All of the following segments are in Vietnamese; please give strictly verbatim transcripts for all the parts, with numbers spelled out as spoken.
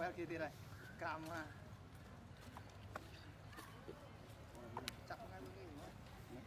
quẹo kia thì này cam mà chặt ngay cái gì nữa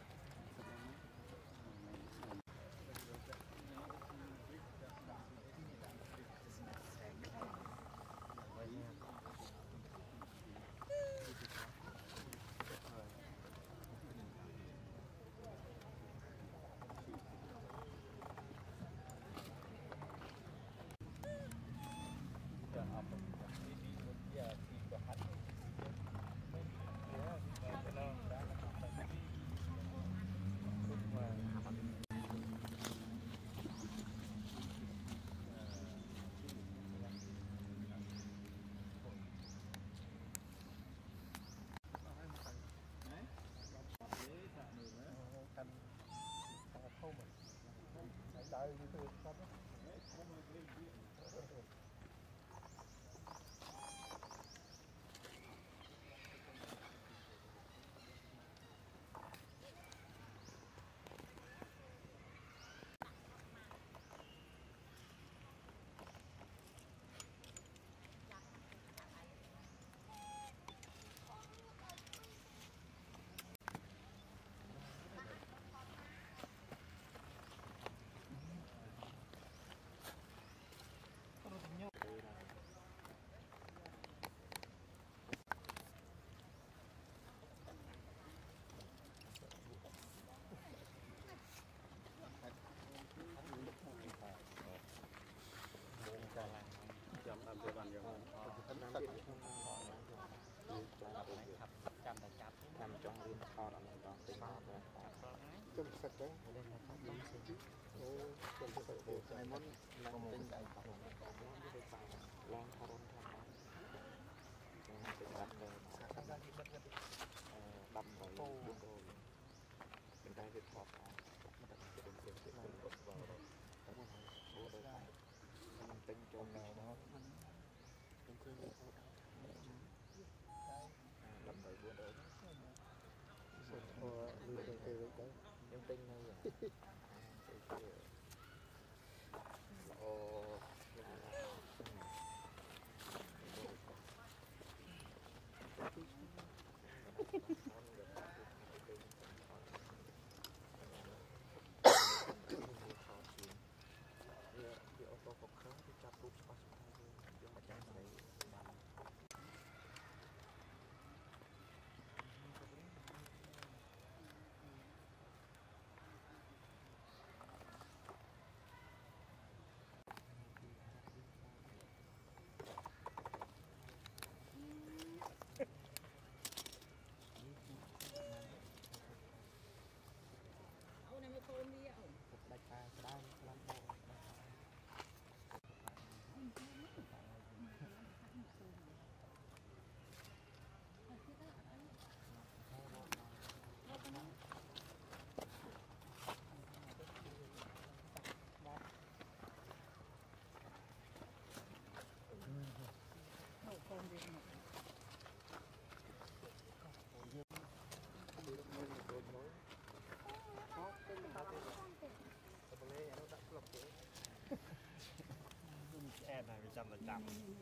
này trăm là trăm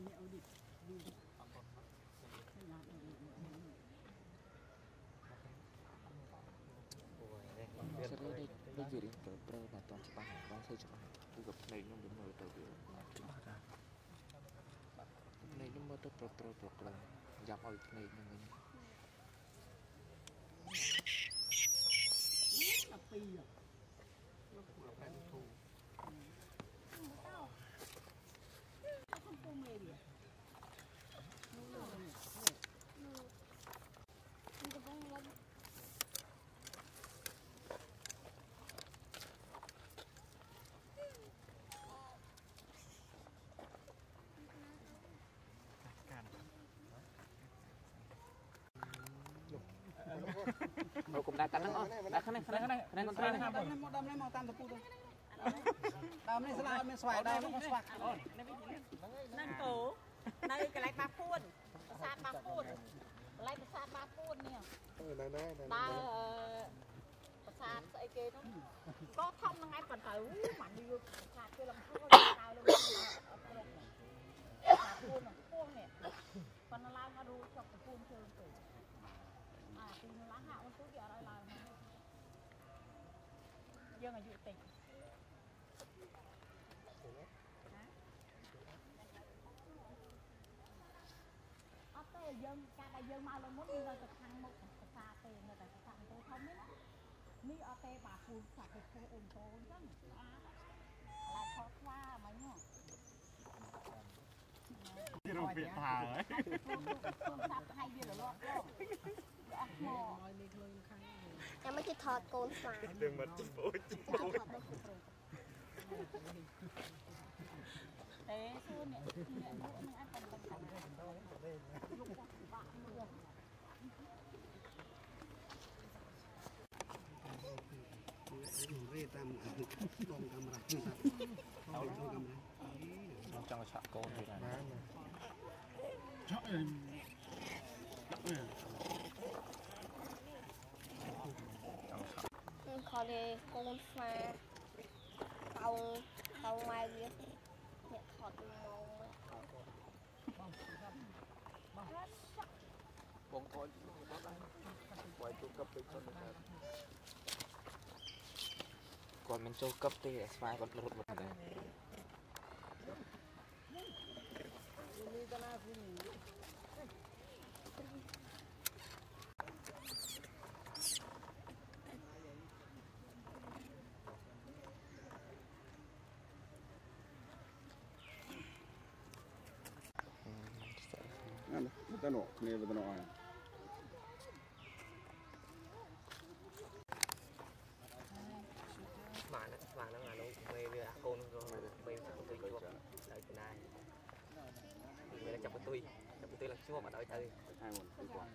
sẽ lấy đây đây vừa đến pro pro và toàn chụp ảnh đang xây chụp ảnh khu vực này nó muốn mời tàu biển này nó mới tới pro pro pro là dọc ở này là mình cũng đã cắn nó, đã khăn này, khăn này, khăn này, khăn này, đâm này, đâm này màu tam tập phu đâm này sao mình xoài đây nó xoạc, นั่งโตในกระไรปลาพูนภาษาปลาพูนอะไรภาษาปลาพูนเนี่ยได้ภาษาไอ้เกย์ต้องก็ท่องยังไงก่อนเถอะมันอยู่ภาษาคือลำพูนดาวลำพูนปลาพูน pun nè còn nó lao ngadu chọc cái pun chơi từ à thì nó lá hạo tôi kia đây là dân ở dự tỉnh ở đây dân cả đại dân mau lên muốn đi ra từ thang một từ xa tiền người ta thằng tôi không biết mi ở đây bà pun sạch cái pun ôm tôi chứ lại khó qua mấy nhở cái đồ Việt thà ấy em mới chỉ thọt côn xả đừng mà bố bố thế xưa nè nè nữa mình ăn còn còn còn Rê tam đồng camera trong cái côn thì là khó để côn xả tàu tàu ngoài kia nhẹ thọt màu bông thôi quay chu cấp đi cho mình còn mình chu cấp thì spy còn lột một này ta nổ này vừa ta nổ à mà nó mà nó là nó mê về con rồi mê chặt tôi chuột đợi từ nay mê là chặt tôi chặt tôi là chua mà đợi tôi hai nguồn cuối cùng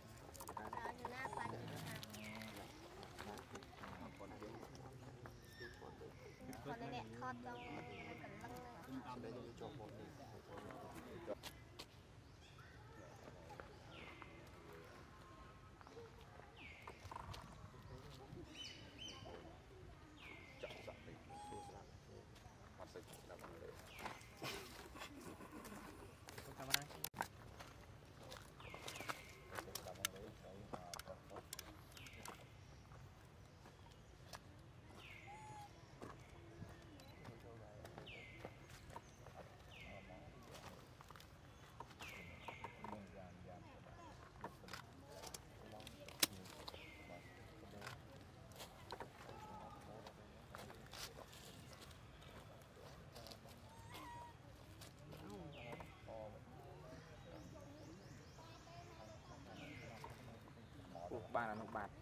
còn đây nè thọt trong cần lăng ba là nông bạc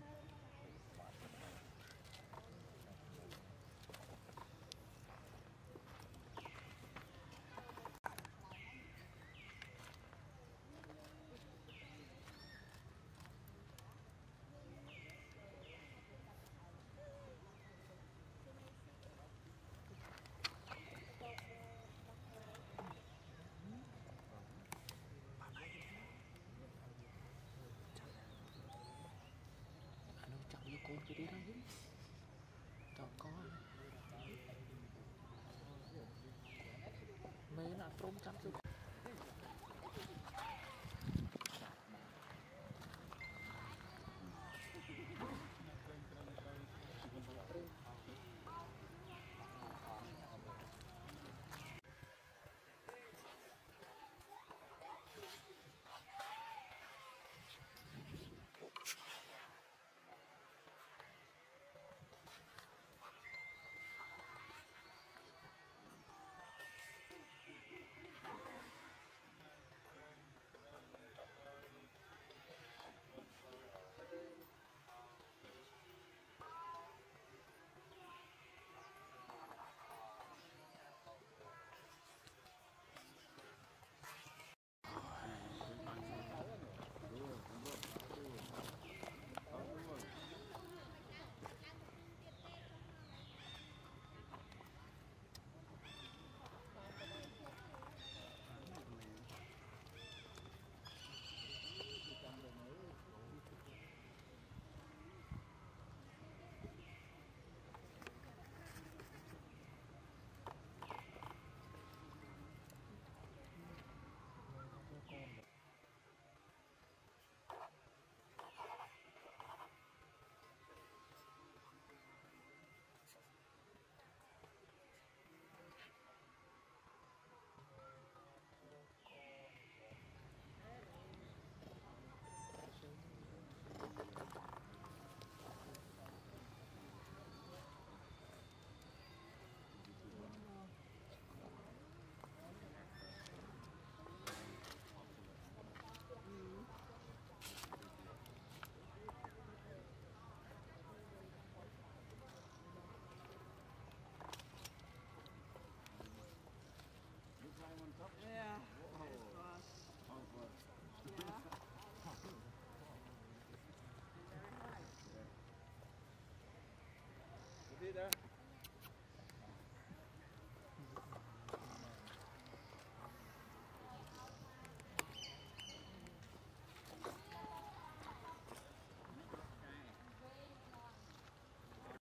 con chưa đi đâu cho con mấy là trốn chăm chút